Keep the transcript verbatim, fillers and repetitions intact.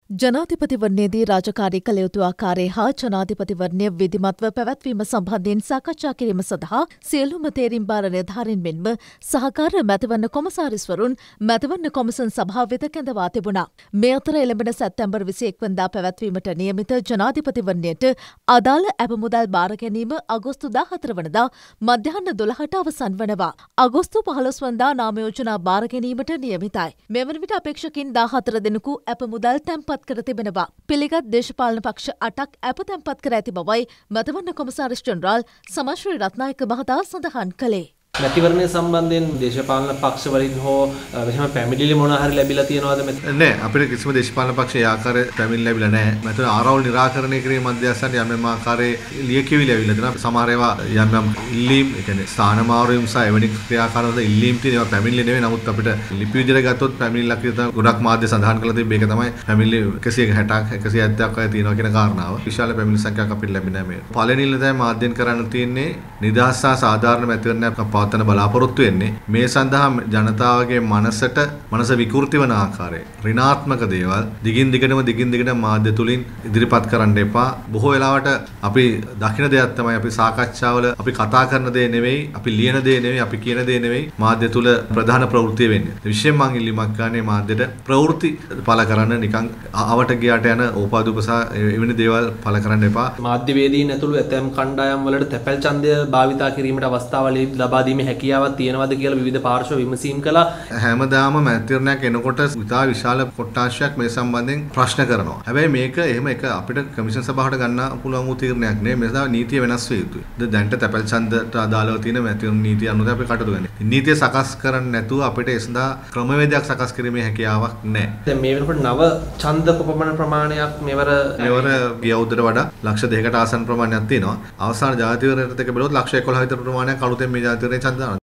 ජනාධිපතිවරණයේදී රාජකාරී කළ යුතු ආකාරය හා ජනාධිපතිවරණය විධිමත්ව පැවැත්වීම සම්බන්ධයෙන් සාකච්ඡා කිරීම සඳහා සියලුම තේරීම් බාර නිලධාරීන් මෙන්ම සහකාර මැතිවරණ කොමසාරිස්වරුන් මැතිවරණ කොමිසම් සභාව වෙත කැඳවා තිබුණා. මේ අතර එළඹෙන සැප්තැම්බර් විසිඑක වනදා පැවැත්වීමට නියමිත ජනාධිපතිවරණයට අදාළ ඇප මුදල් බාර ගැනීම අගෝස්තු දාහතර වනදා මධ්‍යහන දොළහට අවසන් වනවා. අගෝස්තු පහළොස් වනදා නාම යෝජනා බාර ගැනීමට නියමිතයි. මෙවන විට අපේක්ෂකින් දාහතර දෙනෙකු ඇප මුදල් තැන්පත් කර තිබෙනවා. පිළිගත් දේශපාලන පක්ෂ අටක් ඇප තැන්පත් කර ඇති බවයි මැතිවරණ කොමසාරිස් ජෙනරාල් සමශ්‍රී රත්නායක මහතා සඳහන් කළේ. මැතිවරණය සම්බන්ධයෙන් දේශපාලන පක්ෂ වලින් හෝ එහෙම පැමිණිලි මොනවා හරි ලැබිලා තියෙනවද? නෑ, අපිට කිසිම දේශපාලන පක්ෂ ඒ ආකාරයේ පැමිණිලි ලැබිලා නෑ. මැතිවරණ ආරවුල් නිරාකරණය කිරීම මධ්‍යස්ථානයේ යම් යම් ආකාරයේ ලියකියවිලි ලැබිලා තියෙනවා. සමහර ඒවා යම් යම් ඉල්ලීම්, ඒ කියන්නේ ස්ථාන මාරුවීම් සහ එවැනි ක්‍රියාකාරවල ඉල්ලීම් තියෙන ඒවා පැමිණිලි නෙවෙයි. නමුත් අපිට ලිපි විදිහට ගත්තොත් පැමිණිල්ලක් විතර ගොඩක් මාධ්‍ය සඳහන් කරලා තිබ්බ එක තමයි පැමිණිලි එකසිය හැටක් එකසිය හැත්තෑවක් වගේ තියෙනවා කියන කාරණාව. විශාල පැමිණිලි සංඛ්‍යාවක් අපිට ලැබෙන්නේ නැහැ මේ. පළවෙනි ඉල්ලීම මාධ්‍යෙන් කරන්න තියෙන්නේ නිදහස් සහ සාධාරණ මැතිවරණයක් පවත්වන බලාපොරොත්තු මේ සඳහා ජනතාවගේ මනසට මනස විකෘති වන ආකාරයේ ඍණාත්මක දේවල් දිගින් දිගටම දිගින් දිගටම මාධ්‍ය තුලින් ඉදිරිපත් කරන්න එපා. බොහෝ වෙලාවට අපි දකින දෙයක් තමයි අපි සාකච්ඡාවල අපි කතා කරන දේ නෙවෙයි, අපි ලියන දේ නෙවෙයි, අපි කියන දේ නෙවෙයි මාධ්‍ය තුල ප්‍රධාන ප්‍රවෘත්තිය වෙන්නේ. විශේෂයෙන් මම ඉල්ලීමක් ගන්නේ මාධ්‍යට ප්‍රවෘත්ති පළ කරන්න නිකන් අවට ගියාට යන ඕපාදුප සහ එවැනි දේවල් පළ කරන්න එපා. මාධ්‍යවේදීන් ඇතුළු ඇතැම් කණ්ඩායම් වලට තැපැල් ඡන්දය භාවිතා කිරීමට අවස්ථාව ලබා දීමේ හැකියාවක් තියෙනවා කියලා විවිධ පාර්ශ්ව විමසීම් කළා. හැමදාම මැතිවරණයක් එනකොට ඉතා විශාල කොට්ටාශයක් මේ සම්බන්ධයෙන් ප්‍රශ්න කරනවා. හැබැයි මේක එහෙම එක අපිට කමිෂන් සභාවට ගන්න පුළුවන් වූ තීරණයක් නෙවෙයි. මේ සඳහා නීතිය වෙනස් වෙ යුතුයි. දැන්ට තැපැල් ඡන්දයට අදාළව තියෙන මැතිවරණ නීතිය අනුව අපි කටයුතු කරන්නේ. නීතිය සකස් කරන්නේ නැතුව අපිට ඒ සඳහා ක්‍රමවේදයක් සකස් කිරීමේ හැකියාවක් නැහැ. දැන් මේ වෙනකොට නව ඡන්ද කොපමණ ප්‍රමාණයක් මෙවර මෙවර ගිය අවුරුද්දට වඩා ලක්ෂ දෙකකට ආසන්න ප්‍රමාණයක් තියෙනවා. අවසාන ජාතිවරණයට එක බැලුවොත් ලක්ෂ එකොළහ විතර ප්‍රමාණයක් අලුතෙන් මේ ජාතිවරණේ ඡන්ද